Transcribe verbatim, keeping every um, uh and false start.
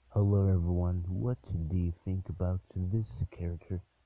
Hello everyone, what do you think about this character?